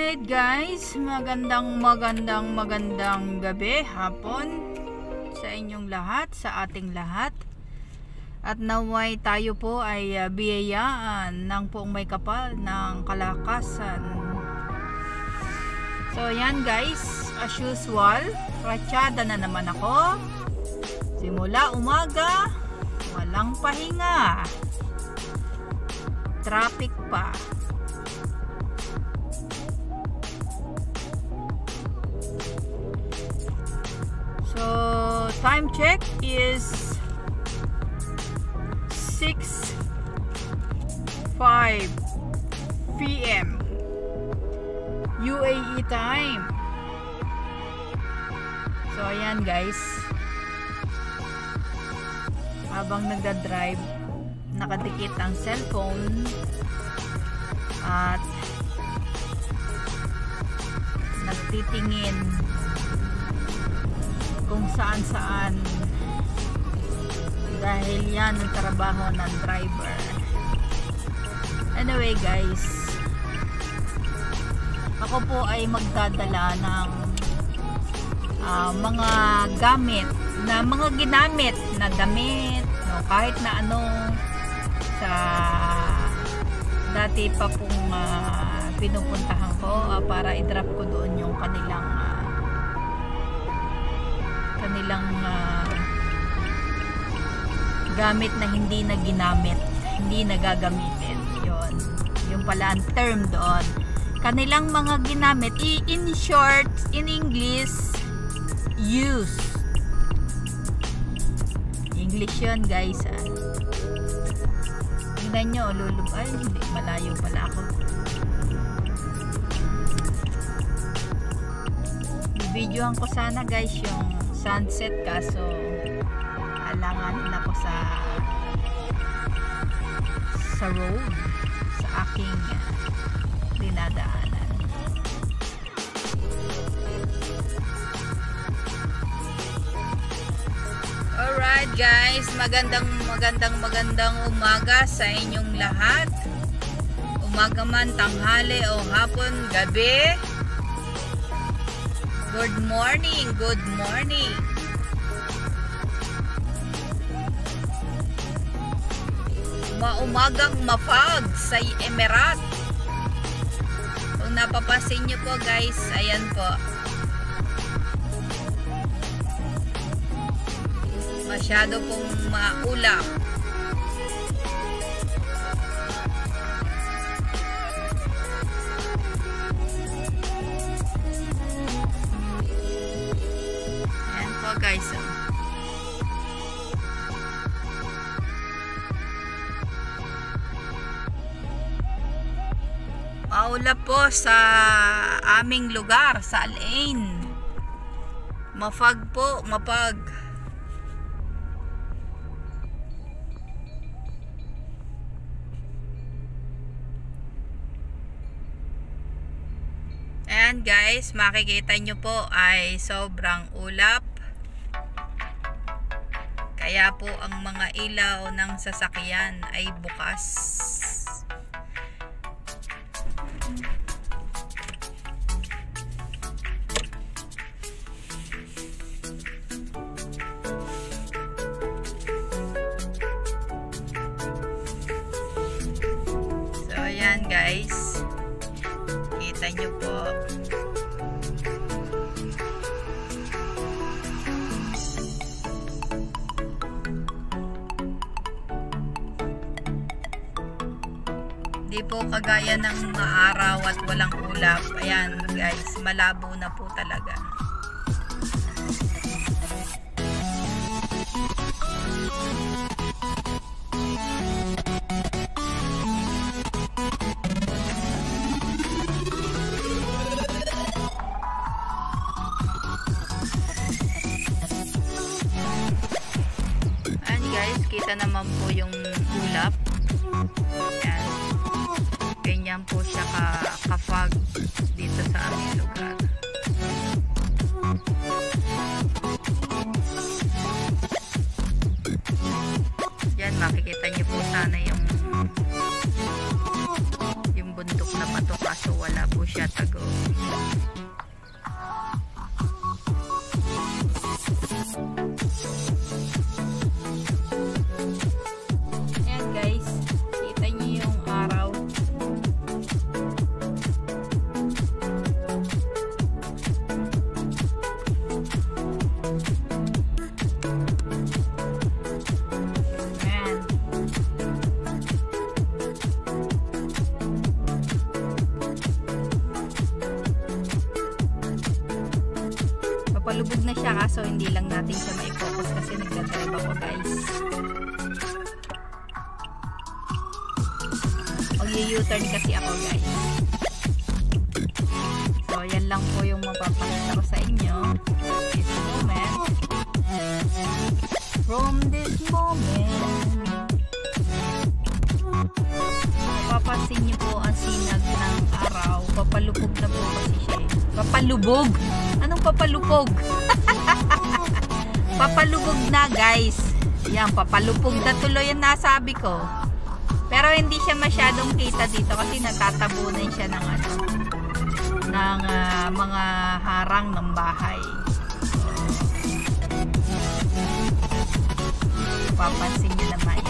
Alright guys, magandang gabi, hapon sa inyong lahat, sa ating lahat. At naway tayo po ay biyayaan ng poong may kapal ng kalakasan. So yan guys, as usual, ratsyada na naman ako. Simula umaga, walang pahinga. Traffic pa. So, time check is 6:05 PM UAE time. So, ayan guys. Habang nagda-drive, nakadikit ang cellphone at nagtitingin kung saan dahil yan ang trabaho ng driver. Anyway guys, ako po ay magdadala ng mga gamit na mga ginamit na damit, no, kahit na ano sa dati pa pong pinupuntahan ko para i-drop ko doon yung kanilang gamit na hindi na ginamit, hindi na gagamitin. Yung pala ang term doon. Kanilang mga ginamit, in short, in English, use. English yun guys. Tingnan nyo, lulub. Ay, hindi, malayo pala ako. Videoan ko sana guys yung sunset, kaso alanganin ako sa road, sa aking dinadaanan. Alright guys, magandang umaga sa inyong lahat. Umaga man, tanghali o hapon, gabi. Good morning, good morning. Maumagang mapag sa Emirat. Kung napapansin nyo po guys, ayan po. Masyado pong maulap. Ayan po guys. Maulap po sa aming lugar, sa Al Ain. Mapag po, mapag. Ayan guys, makikita nyo po ay sobrang ulap. Kaya po ang mga ilaw ng sasakyan ay bukas. So ayan guys, kita nyo po. Di po kagaya ng mga araw at walang ulap. Ayan guys, malabo na po talaga. Ayan guys, kita naman po yung ulap. Ayan. Ganyan po siya ka-fog dito sa aming lugar. Yan, makikita niyo po sana yung bundok na bato, kaso wala po siya tago. Papalubog na siya kaso hindi lang natin siya mai-focus kasi nagdadrive ako guys. Mag-u-turn kasi ako guys. So yan lang po yung mapapakita ko sa inyo. This moment. From this moment. Mapapansin niyo po ang sinag ng araw. Papalubog na po kasi siya eh. Papalubog? Anong papalubog? Papalubog na guys. Yan, papalubog na tuloy yung nasabi ko. Pero hindi siya masyadong kita dito kasi natatabunan siya ng ano, ng mga harang ng bahay. Papansin niyo naman.